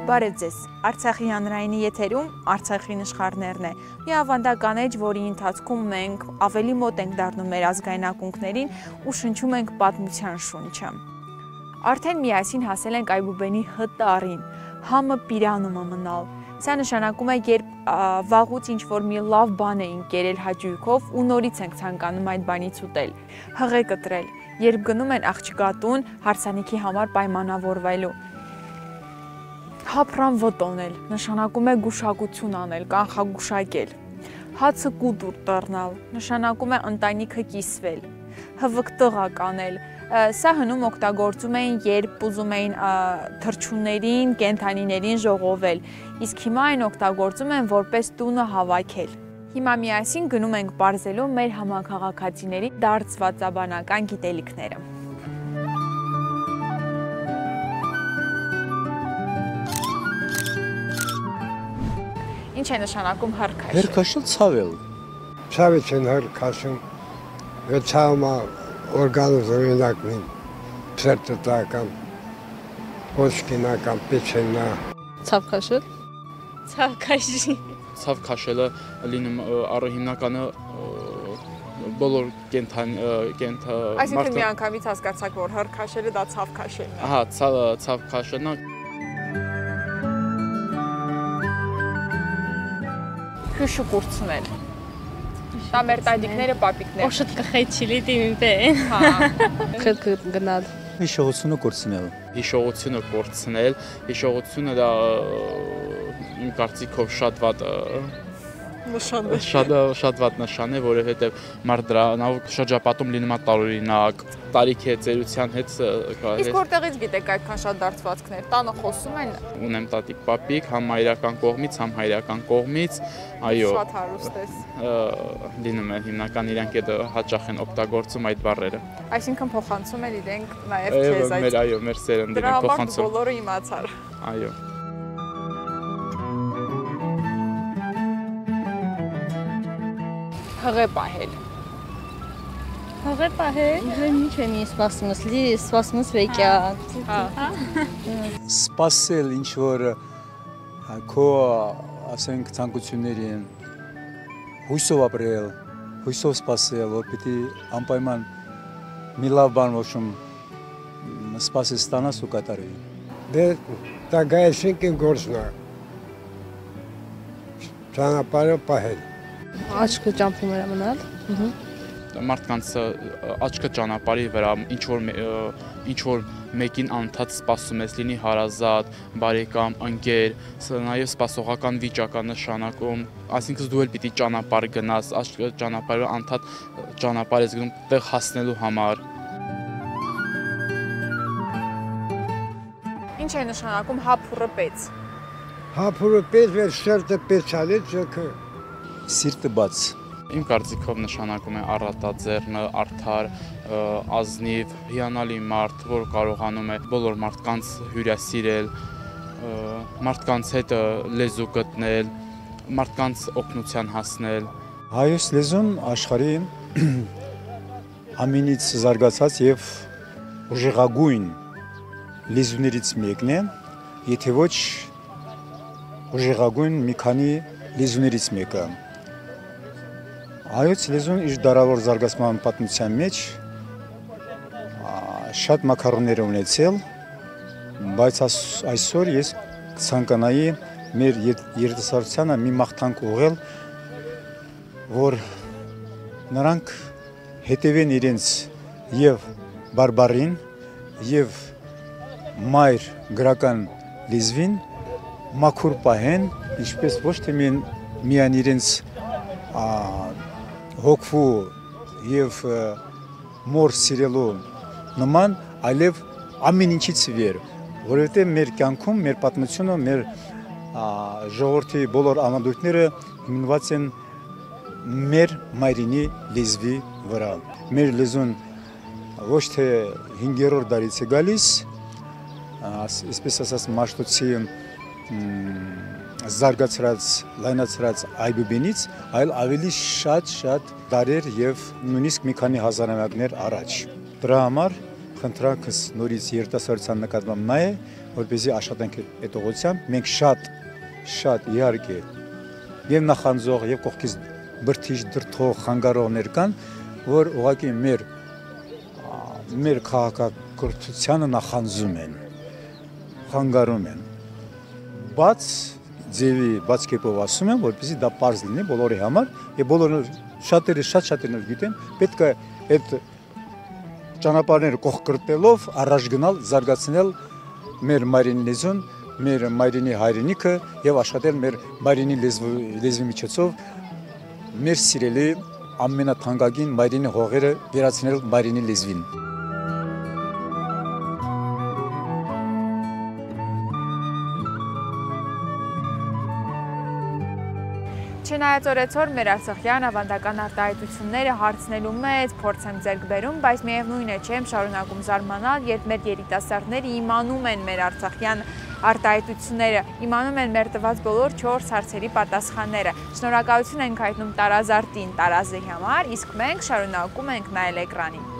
Բարև ձեզ, Արցախի հանրայինի եթերում Արցախի նշխարներն է։ Մի ավանդական էջ, որի ընթացքում մենք ավելի մոտ ենք դառնում մեր ազգային ակունքներին ու շնչում ենք պատմության շունչը։ Արդեն միասին հասել ենք Այբուբենի Հ տարին, համը Պիրանումը մնալ։ Սա նշանակում է, երբ վաղուց ինչ-որ մի լավ բան էինք կերել հաճույքով ու նորից ենք ցանկանում այդ բանից ուտել, հղե կտրել, երբ գնում են աղջկատուն հարսանիքի համար պայմանավորվելու։ Հապրան վտոնել, նշանակում է գուշակություն անել, կանխագուշակել։ Հացը կուտուր տռնալ, նշանակում է ընտանիքը կիսվել։ Հվկտղա կանել, սա հնում օգտագործում էին, երբ ուզում էին թռչուններին, կենդանիներին ժողովել, իսկ հիմա այն օգտագործում են որպես տունը հավաքել։ Հիմա միասին գնում ենք պարզելու մեր համաքաղաքացիների դարձվածաբանական գիտելիքները։ Ինչ է նշանակում հրքաշը։ Հրքաշը ցավել։ Ցավից են հրքաշում, ցավը օրգանիզմին ծերտտական, ոսկինական, պեչենա։ Ցավքաշը։ Ցավքաշի։ Ցավքաշելը լինում հիմնականը բոլոր Այսինքն միանգամից հասկացաք, որ հրքաշելը դա ցավքաշելն է։ Ահա, ցավքաշելն է։ Հյուշը կուրցնել։ Դա մեր տատիկները, պապիկները։ Օշտ կխեչիլի դիմիպե։ Հա։ Խելք գնալ։ Հիշողությունը կորցնել։ Հիշողությունը կորցնել, հիշողությունը դա իմ կարծիքով շատ վատ նշան է։ Շատ վատ նշան է, որովհետև մարդ դրանով շրջապատում լինում է տարօրինակ, տարիքի ծերության հետ Իսկ որտեղից գիտեք այդքան շատ դարձվածքներ, տանը խոսում են։ Ունեմ տատիկ պապիկ, համ մայրական կողմից, համ հայրական կողմից, այո։ Շատ հարուստ ես։ Լինում է հիմնական իրանք այդ հաճախ են օգտագործում այդ բառերը։ Այսինքն փոխանցում են իրենք նաև քեզ այդ։ Այո, մեր սերնդին Դրա համար փոխանցում։ բոլորը իմացար։ Այո։ Հղե պահել։ Հղե պահել։ Ինչ եմ սպասումս, լի սպասումս վեկյա։ Սպասել ինչ որ քո ասենք ցանկություններին հույսով ապրել, հույսով սպասել, որ պիտի անպայման մի լավ բան ոչում սպասես ստանաս ու կատարի։ Դե դա գայսինքին գործնա։ Ճանապարհը պահել։ Աչքը ճամփում էր մնալ։ Մարդկանց աչքը ճանապարհի վրա ինչ որ մեկին անընդհատ սպասում ես, լինի հարազատ, բարեկամ, ընկեր, նաև սպասողական վիճակ է նշանակում, այսինքն դու էլ պիտի ճանապարհ գնաս, աչքը ճանապարհը անընդհատ ճանապարհ ես գնում տեղ հասնելու համար։ Ինչ է նշանակում հափուռը պես։ Հափուրը պես վեր շերտը պեցալի ճոքը։ Սիրտը բաց։ Իմ կարծիքով նշանակում է առատաձեռնը, արդար, ազնիվ, հիանալի մարդ, որ կարողանում է բոլոր մարդկանց հյուրասիրել, մարդկանց հետ լեզու գտնել, մարդկանց օգնության հասնել։ Հայոց լեզուն աշխարհի ամենից զարգացած եւ ուժեղագույն լեզուներից մեկն է, եթե ոչ ուժեղագույն մի քանի լեզուներից մեկը։ Հայոց լեզուն իր դարավոր զարգացման պատմության մեջ շատ մակարոններ ունեցել, բայց այսօր ես կցանկանայի մեր երիտասարդությանը մի մաղթանք ուղղել, որ նրանք հետևեն իրենց եւ բարբարին եւ մայր գրական լեզվին մաքուր պահեն, ինչպես ոչ թե միայն իրենց հոգվու եւ մոր սիրելու նման, այլև ամեն ինչից վեր, որովհետեւ մեր կյանքում, մեր պատմությունը, մեր ժողովրդի բոլոր ավանդույթները հիմնված են մեր մայրենի լեզվի վրա։ Մեր լեզուն ոչ թե 5-րդ դարից է գալիս, այսպես ասած Մաշտոցի զարգացած, լայնացած Այբուբենից, այլ ավելի շատ դարեր եւ նույնիսկ մի քանի հազարամյակներ առաջ։ Դրա համար խնդրանքս նորից երիտասարդության նկատմամբ նա է, որպեսզի աշխատենք այդ ուղղությամբ։ Մենք շատ իհարկե եւ նախանձող եւ կողքից բրթիչ դրթող խանգարողներ կան, որ ուղղակի մեր քաղաքակրթությանը նախանձում են, խանգարում են։ Բաց ձևի բաց կերպով ասում եմ, որպեսզի դա պարզ լինի բոլորի համար, եւ բոլորը շատերն գիտեն, պետք է այդ ճանապարհները կողքրտելով առաջ գնալ, զարգացնել մեր մայրենի լեզուն, մեր մայրենի հայրենիքը եւ աշխատել մեր մայրենի լեզվի միջոցով մեր սիրելի ամենաթանկագին մայրենի հողերը վերացնել մայրենի լեզվին։ Չնայած օրեցօր մեր արցախյան ավանդական արտահայտությունները հարցնելու մեծ փորձ եմ ձեռք բերում, բայց միևնույն է չեմ շարունակում զարմանալ, երբ մեր երիտասարդները իմանում են մեր արցախյան արտահայտությունները, իմանում են մեր տված բոլոր 4 հարցերի պատասխանները։ Շնորհակալություն ենք հայտնում Տարազ արտին Տարազի համար, իսկ մենք շարունակում ենք նայել էկրանին։